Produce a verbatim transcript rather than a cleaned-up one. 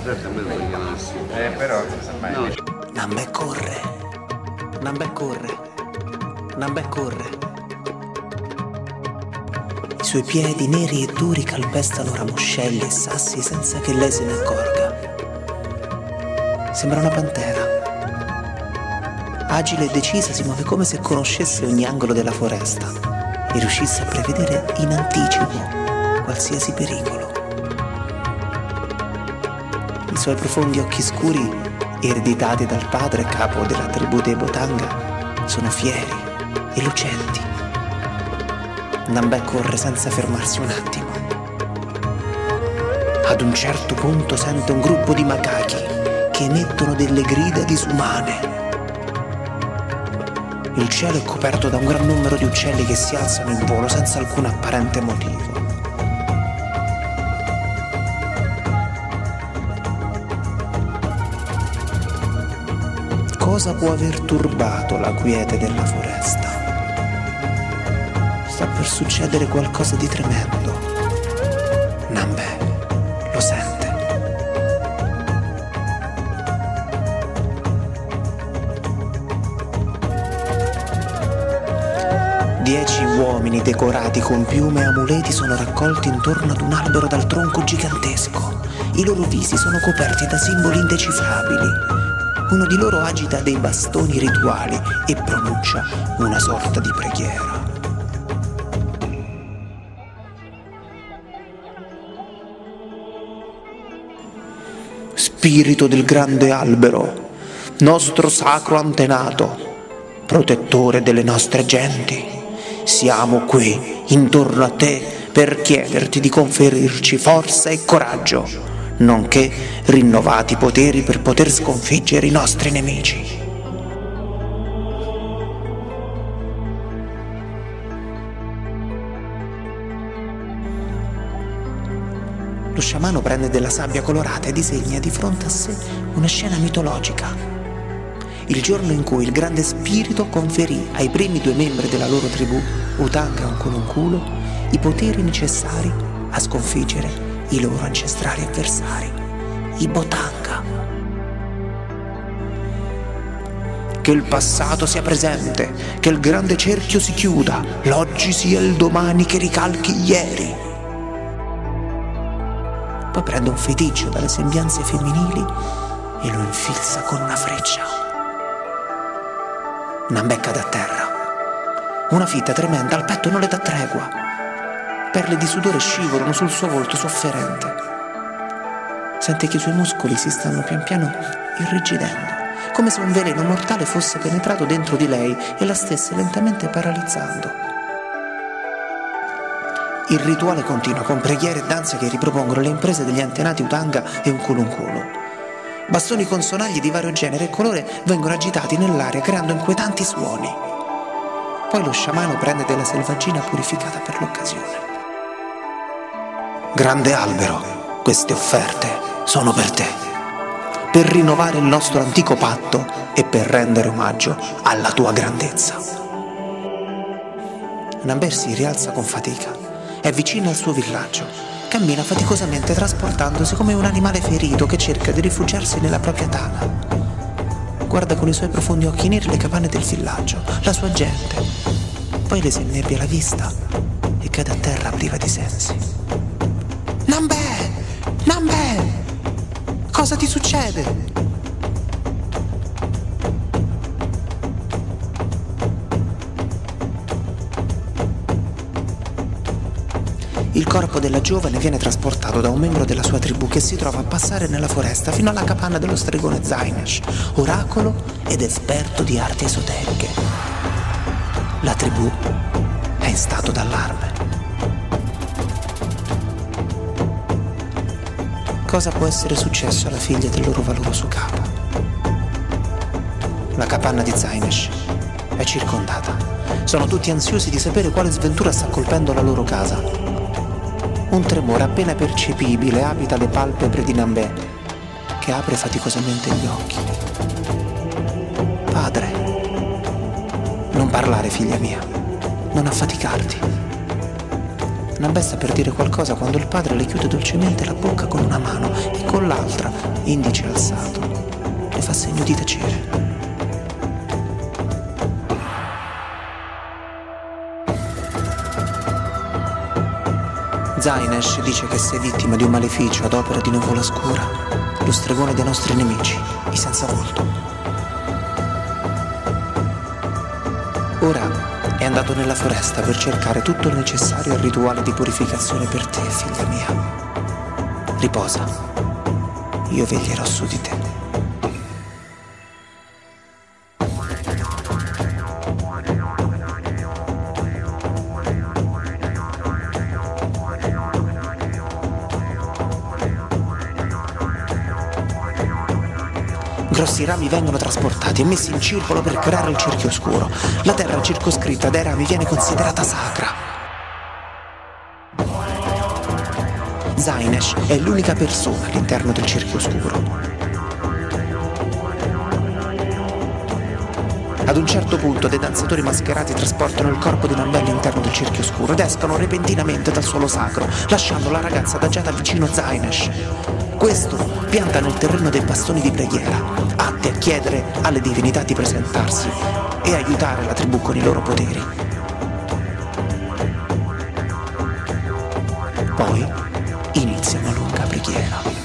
Certo, a me non mi chiama nessuno. Eh, però, mai. No. Nambè corre, Nambè corre, Nambè corre. I suoi piedi neri e duri calpestano ramoscelli e sassi senza che lei se ne accorga. Sembra una pantera. Agile e decisa si muove come se conoscesse ogni angolo della foresta e riuscisse a prevedere in anticipo qualsiasi pericolo. I suoi profondi occhi scuri, ereditati dal padre capo della tribù dei Botanga, sono fieri e lucenti. Nambè corre senza fermarsi un attimo. Ad un certo punto sente un gruppo di macachi che emettono delle grida disumane. Il cielo è coperto da un gran numero di uccelli che si alzano in volo senza alcun apparente motivo. Cosa può aver turbato la quiete della foresta? Sta per succedere qualcosa di tremendo. Nambè lo sente. Dieci uomini decorati con piume e amuleti sono raccolti intorno ad un albero dal tronco gigantesco. I loro visi sono coperti da simboli indecifrabili. Uno di loro agita dei bastoni rituali e pronuncia una sorta di preghiera. Spirito del grande albero, nostro sacro antenato, protettore delle nostre genti, siamo qui intorno a te per chiederti di conferirci forza e coraggio, nonché rinnovati poteri per poter sconfiggere i nostri nemici. Lo sciamano prende della sabbia colorata e disegna di fronte a sé una scena mitologica. Il giorno in cui il grande spirito conferì ai primi due membri della loro tribù, Utanga e Unculunculo, i poteri necessari a sconfiggere i loro ancestrali avversari, i Botanga. Che il passato sia presente, che il grande cerchio si chiuda, l'oggi sia il domani che ricalchi ieri. Poi prende un feticcio dalle sembianze femminili e lo infilza con una freccia. Nambè cade a terra. Una fitta tremenda al petto non le dà tregua. Perle di sudore scivolano sul suo volto sofferente. Sente che i suoi muscoli si stanno pian piano irrigidendo, come se un veleno mortale fosse penetrato dentro di lei e la stesse lentamente paralizzando. Il rituale continua con preghiere e danze che ripropongono le imprese degli antenati Utanga e Unculunculo. Bastoni con sonagli di vario genere e colore vengono agitati nell'aria creando inquietanti suoni. Poi lo sciamano prende della selvaggina purificata per l'occasione. Grande albero, queste offerte sono per te, per rinnovare il nostro antico patto e per rendere omaggio alla tua grandezza. Nambè si rialza con fatica. È vicino al suo villaggio. Cammina faticosamente trasportandosi come un animale ferito che cerca di rifugiarsi nella propria tana. Guarda con i suoi profondi occhi neri le capanne del villaggio, la sua gente. Poi le si innebbia la vista e cade a terra priva di sensi. Nambè! Nambè! Cosa ti succede? Il corpo della giovane viene trasportato da un membro della sua tribù che si trova a passare nella foresta fino alla capanna dello stregone Zainesh, oracolo ed esperto di arti esoteriche. La tribù è in stato d'allarme. Cosa può essere successo alla figlia del loro valoroso capo? La capanna di Zainesh è circondata. Sono tutti ansiosi di sapere quale sventura sta colpendo la loro casa. Un tremore appena percepibile abita le palpebre di Nambè, che apre faticosamente gli occhi. Padre, non parlare, figlia mia, non affaticarti. una bestia per dire qualcosa quando il padre le chiude dolcemente la bocca con una mano e con l'altra, indice alzato, le fa segno di tacere. Zainesh dice che sei vittima di un maleficio ad opera di Nuvola Scura, lo stregone dei nostri nemici, i senza volto. Ora è andato nella foresta per cercare tutto il necessario al rituale di purificazione per te, figlia mia. Riposa, io veglierò su di te. Grossi rami vengono trasportati e messi in circolo per creare il cerchio oscuro. La terra circoscritta dai rami viene considerata sacra. Zainesh è l'unica persona all'interno del cerchio oscuro. Ad un certo punto dei danzatori mascherati trasportano il corpo di Nambè all'interno del cerchio oscuro ed escono repentinamente dal suolo sacro, lasciando la ragazza adagiata vicino a Zainesh. Questo pianta nel terreno dei bastoni di preghiera, atti a chiedere alle divinità di presentarsi e aiutare la tribù con i loro poteri. Poi inizia una lunga preghiera.